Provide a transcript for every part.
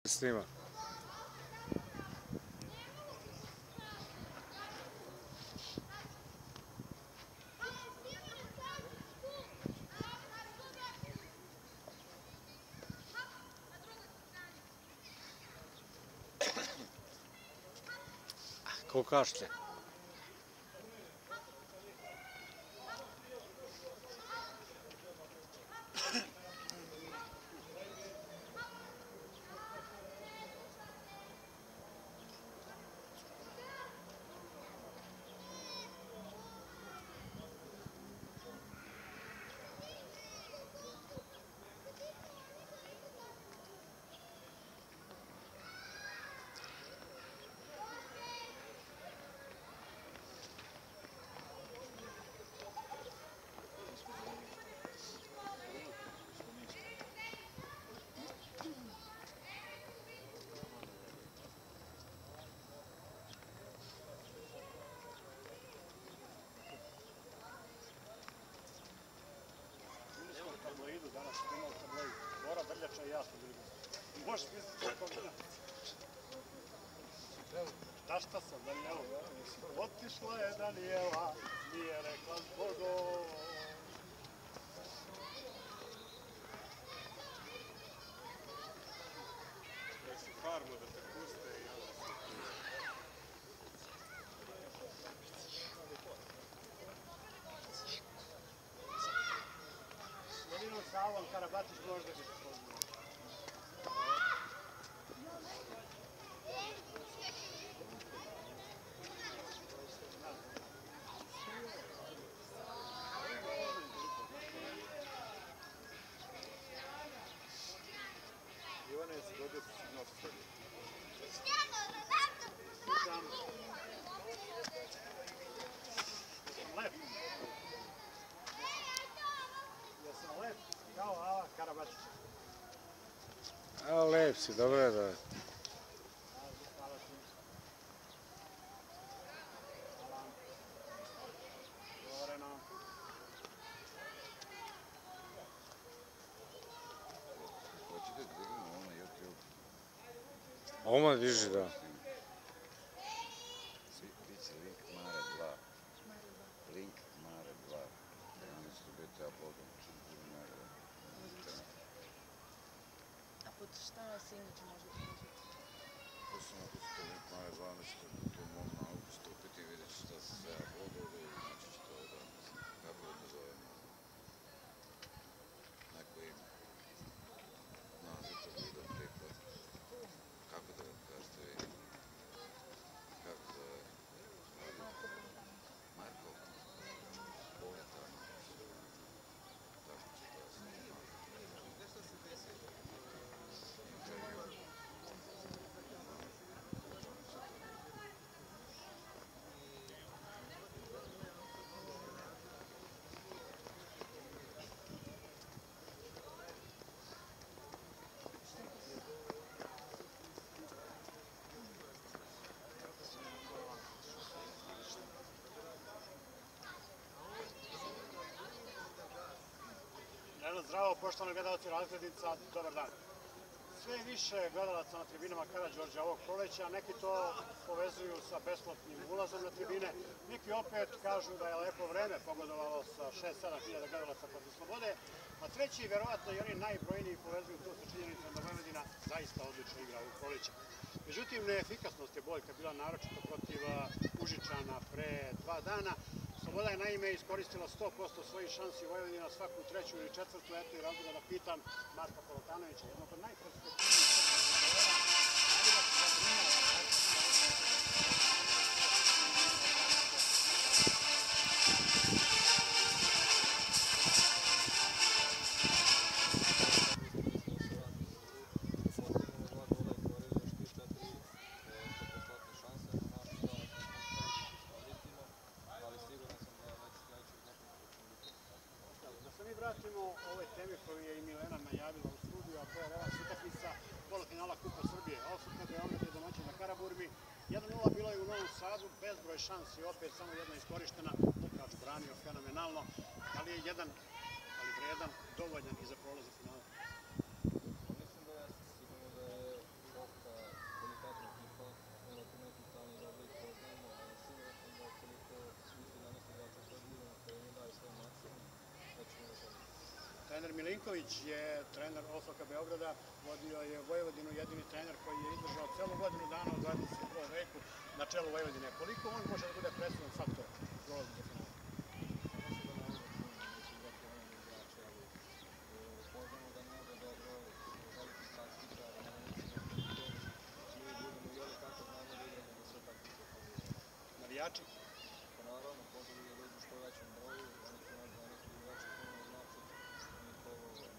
Snima. Ko kašlje? Danas imao tabloid. Bora Brljača i ja sam bili gosti. Možeš misliti o tom. Tašta sam Danijela. Otišla je Danijela, nije rekla zbogom. Jesi farmu da te puste i onda se... Jedinom Savom Karabatić možda bi se poznao. Ivane, jesi dobio signal sa sebi? Lep. Jesam lep kao Ava Karabatić. A, lep si, dobro je da... Hvala ti. Hvala. Govoreno. Hoćete da dignemo ovo na YouTube? Oma diži, da. Biće link Mare 2. Link Mare 2. Oni će biti uploadan čim bude nagrada. A pod šta se inače može uključiti? To sam upustio link Mare 2, onda ćete tu mogu nauku stupiti i vidjet ćete šta se sve uploaduje i znači ćete ovdje, kako da to zovemo, neko ime. Naziv tog video klipa. Kako da kažete vi? Kako zove? Marko? Boleta. Tako će to snimati. Intervju. Zdravo, poštovani gledalci Razglednica, dobar dan. Sve više gledalaca na tribinama Karađorđa ovog proleća, neki to povezuju sa besplatnim ulazom na tribine, neki opet kažu da je lepo vreme pogodovalo sa 6-7 hiljada gledalaca protiv Slobode, a treći, verovatno i oni najbrojniji, povezuju to sa činjenicom da Vojvodina zaista odlično igra ovog proleća. Međutim, neefikasnost je boljka bila naročito protiv Užičana pre 2 dana. Sloboda je naime iskoristila 100% svojih šansi, Vojvodina svaku treću ili četvrtu, eto i razloga da pitam Marka Polotanovića, jednog od najperspektivnijih vratimo ovoj temi koju je i Milena najavila u studiju, a to je revanš utakmica polufinala Kupa Srbije. Osutno Beograd je domaćin na Karaburmi. 1:0 bilo je u Novom Sadu, bezbroj šansi, opet samo jedna iskorištena. Lukač branio fenomenalno, ali je jedan, ali vredan, dovoljan i za prolaz u finalu. Mislim da je sigurno da je Aleksandar Milinković je trener Osloka Beograda, vodio je Vojvodinu, jedini trener koji je izdržao celu godinu dana u 21. veku na čelu Vojvodine. Koliko on može da bude presudan faktor u dolazu do finala? Navijači? Naravno, pozdrav je dođu što većem broju, oni su nas danas igrači puno znači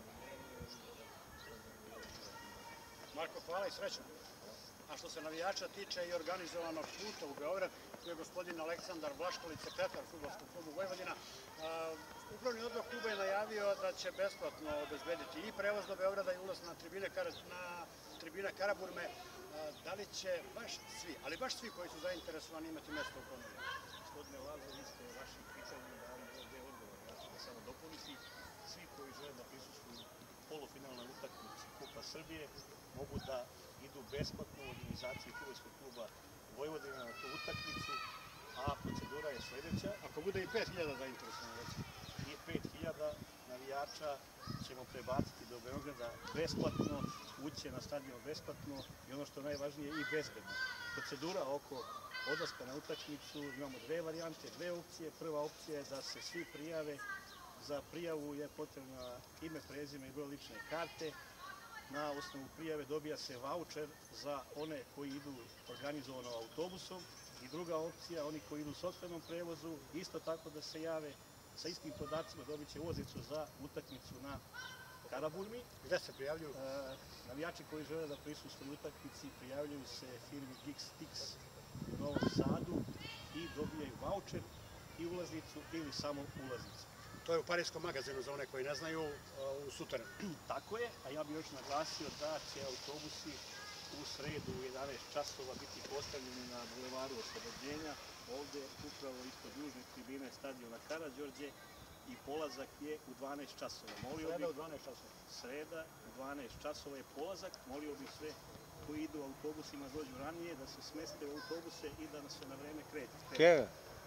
njihovo mjenje. Marko, hvala i srećno. A što se navijača tiče i organizovanog puta u Beograd, tu je gospodin Aleksandar Vlaškolić, sekretar fudbalskog klubu Vojvodina. Upravni odbor kluba je najavio da će besplatno obezbediti i prevoz do Beograda i ulaz na tribine Karaburme. Da li će baš svi, ali baš svi koji su zainteresovani imati mesto u ponudu? Gospodine Lazo, vi ste o vašim pitanjima dali ovdje odgovor. Ja ću da samo dopuniti. Svi koji žele da prisustvuju polufinalnoj utakmici Kupa Srbije mogu da idu besplatno u organizaciji fudbalskog kluba Vojvodina na tu utakmicu, a procedura je sledeća. Ako bude i 5000 zainteresovani, I 5000 navijača ćemo prebaciti do Beograda besplatno, ući na stadion besplatno i ono što je najvažnije i bezbedno. Procedura oko odlaska na utakmicu, imamo dve varijante, dve opcije. Prva opcija je da se svi prijave. Za prijavu je potrebno ime, prezime i broj lične karte. Na osnovu prijave dobija se vaučer za one koji idu organizovano autobusom. I druga opcija, oni koji idu u sopstvenom prevozu, isto tako da se jave sa istim podacima, dobit će ulaznicu za utakmicu na Karaburmi. gde se prijavljuju? Navijači koji žele da prisustvuju utakmici prijavljuju se firmi Geeks u Novom Sadu i dobijaju vaučer i ulaznicu ili samo ulaznicu. To je u Parijskom magazinu, za one koji ne znaju, u sutra. Tako je, a ja bih još naglasio da će autobusi u sredu u 11 časova biti postavljeni na bulevaru Oslobođenja, ovde upravo ispod južne tribine stadiona Karađorđe i polazak je u 12 časova. Sreda u 12 časova. Sreda u 12 časova je polazak, molio bih sve koji idu autobusima dođu ranije da se smeste u autobuse i da se na vreme kreću. Kjeve?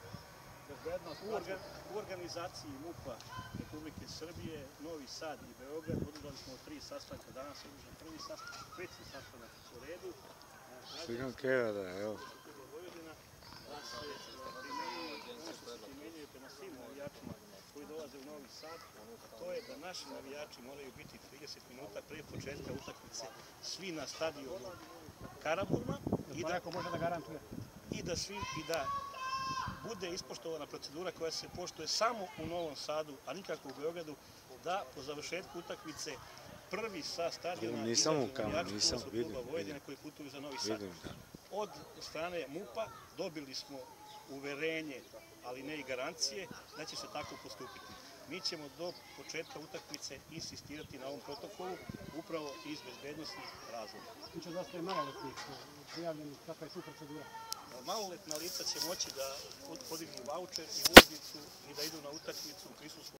U organizaciji MUP-a Republike Srbije, Novi Sad i Beograd održali smo 3 sastanka. Danas je održan prvi sastanak, 5. sastanak u redu. Stigam kjeve da, evo. Vojvodina da se primenjuje prema svim navijačima koji dolaze u Novi Sad, a to je da naši navijači moraju biti 30 minuta pre početka utakmice svi na stadionu Karaburma I da može da garantuje. i da bude ispoštovana procedura koja se poštuje samo u Novom Sadu, a nikako u Beogradu, da po završetku utakmice prvi sa stadiona Nisam u izađu kameru, navijači nisam, fudbalskog kluba vidim. Vojvodine koji putuju za Novi Sad. Vidim, da. Od strane MUP-a dobili smo uverenje, ali ne i garancije, da će se tako postupiti. Mi ćemo do početka utakmice insistirati na ovom protokolu, upravo iz bezbednostnih razloga. Biće dosta je maloletnih prijavljenih, kakva je tu procedura? Maloletna lica će moći da podignu vaučer i ulaznicu i da idu na utakmicu u prisustvu